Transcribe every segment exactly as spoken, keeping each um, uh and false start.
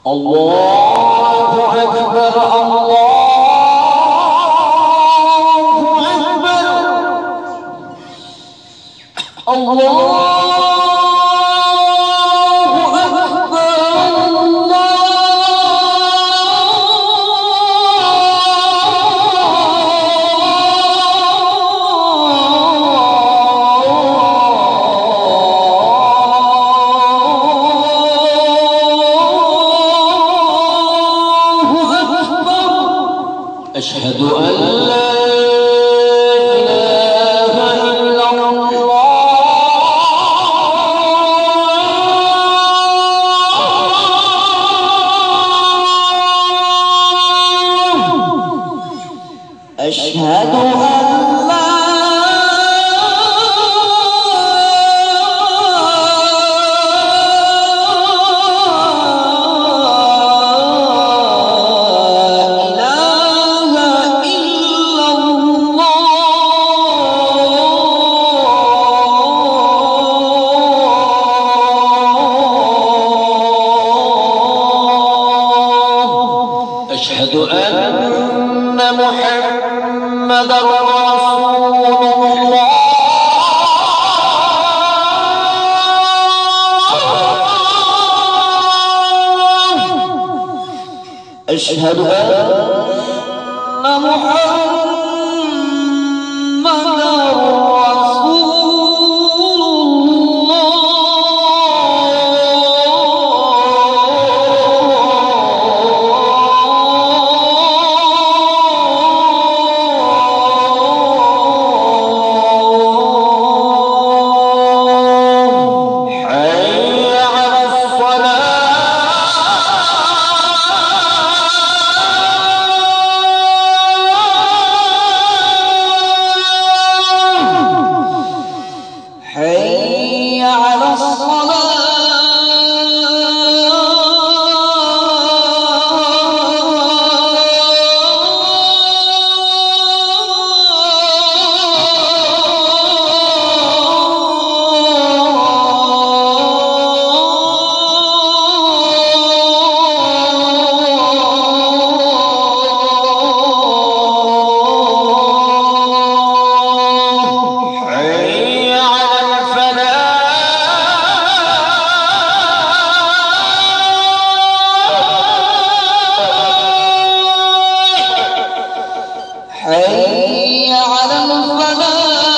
الله أكبر الله أكبر الله أشهد أن لا إله إلا الله أشهد أن لا أشهد أن محمدًا رسول الله أشهد أن محمدًا حي على الصلاة حي على الفلاح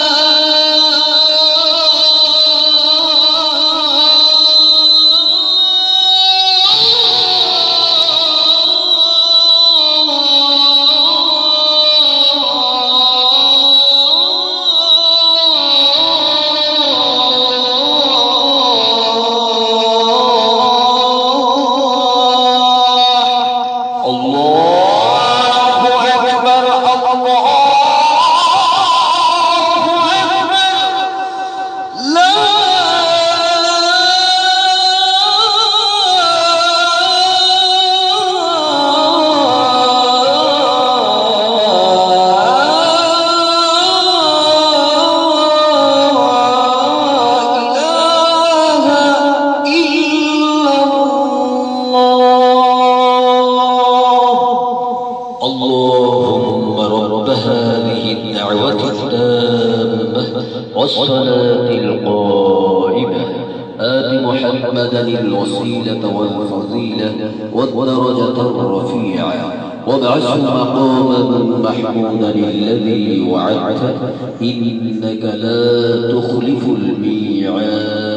اللهم رب هذه الدعوة التامة والصلاة القائمة آت محمدا الوسيلة والفضيلة والدرجة الرفيعة وابعثه مقاما محمودا الذي وعدته إنك لا تخلف الميعاد.